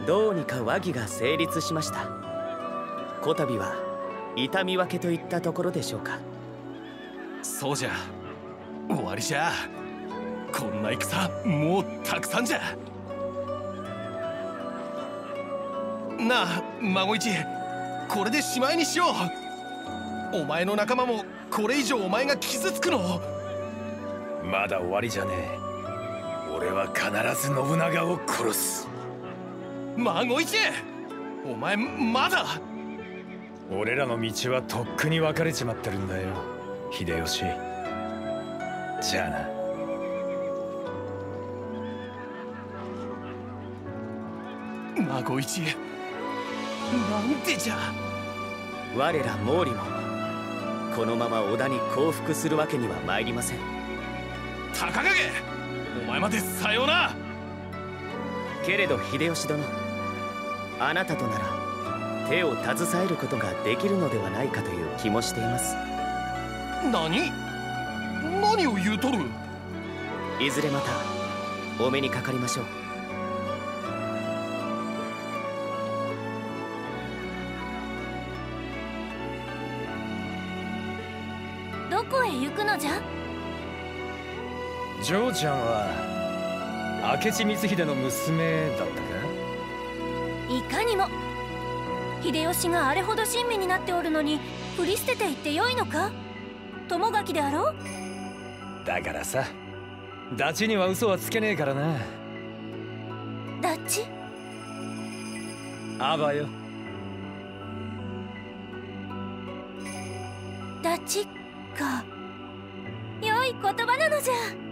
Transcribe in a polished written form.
どうにか和議が成立しました。こたびは痛み分けといったところでしょうか。 そうじゃ、終わりじゃ。こんな戦もうたくさんじゃ。なあ孫一、これでしまいにしよう。お前の仲間もこれ以上お前が傷つくの。 まだ終わりじゃねえ。俺は必ず信長を殺す。 孫一、お前まだ。 俺らの道はとっくに分かれちまってるんだよ、秀吉。じゃあな。 孫一、なんでじゃ。 我ら毛利もこのまま織田に降伏するわけには参りません。 高影、お前までさような。 けれど秀吉殿、あなたとなら手を携えることができるのではないかという気もしています。 何を言うとる。 いずれまたお目にかかりましょう。 どこへ行くのじゃ。 嬢ちゃんは明智光秀の娘だったか。 いかにも。秀吉があれほど親身になっておるのに振り捨てていってよいのか。友垣であろう。 だからさ、ダチには嘘はつけねえからな。 ダチ。 アバよ。 ダチか。良い言葉なのじゃ。